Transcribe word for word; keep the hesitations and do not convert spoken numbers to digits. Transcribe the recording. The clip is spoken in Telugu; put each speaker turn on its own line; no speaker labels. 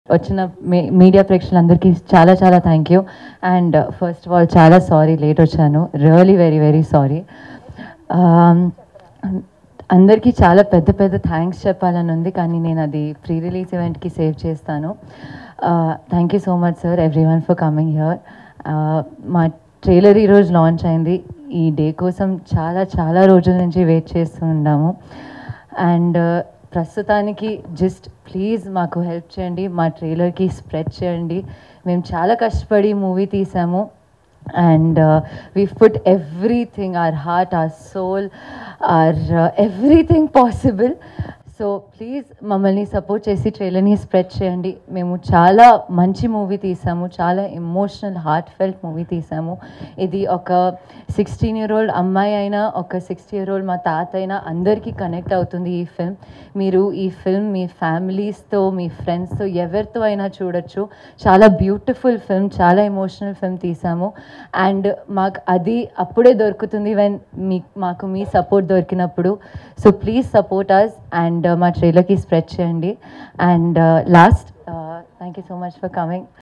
వచ్చిన మీడియా ప్రేక్షకులందరికీ చాలా చాలా thank you. And first of all చాలా సారీ లేట్ వచ్చాను, రియలీ వెరీ వెరీ సారీ. అందరికీ చాలా పెద్ద పెద్ద థ్యాంక్స్ చెప్పాలని ఉంది, కానీ నేను అది ప్రీ రిలీజ్ ఈవెంట్కి సేవ్ చేస్తాను. Thank you so much sir, everyone for coming here. మా ట్రైలర్ ఈరోజు లాంచ్ అయింది. ఈ డే కోసం చాలా చాలా రోజుల నుంచి వెయిట్ చేస్తూ ఉన్నాము. అండ్ ప్రస్తుతానికి జస్ట్ ప్లీజ్ మాకు హెల్ప్ చేయండి, మా ట్రైలర్కి స్ప్రెడ్ చేయండి. మేము చాలా కష్టపడి మూవీ తీసాము. And uh, we've put everything, our heart, our soul, our uh, everything possible. So please మమ్మల్ని సపోర్ట్ చేసి ట్రైలర్ని స్ప్రెడ్ చేయండి. మేము చాలా మంచి మూవీ తీసాము, చాలా ఎమోషనల్ హార్ట్ ఫెల్ట్ మూవీ తీసాము. ఇది ఒక సిక్స్టీన్ ఇయర్ ఓల్డ్ అమ్మాయి అయినా, ఒక సిక్స్టీ ఇయర్ ఓల్డ్ మా తాత అయినా అందరికీ కనెక్ట్ అవుతుంది ఈ ఫిల్మ్. మీరు ఈ ఫిల్మ్ మీ ఫ్యామిలీస్తో, మీ ఫ్రెండ్స్తో, ఎవరితో అయినా చూడొచ్చు. చాలా బ్యూటిఫుల్ ఫిల్మ్, చాలా ఎమోషనల్ ఫిల్మ్ తీసాము. అండ్ మాకు అది అప్పుడే దొరుకుతుంది వెన్ మీ మాకు మీ సపోర్ట్ దొరికినప్పుడు. So please support us and మా ట్రైలర్కి స్ప్రెడ్ చేయండి. And last, thank you so much for coming.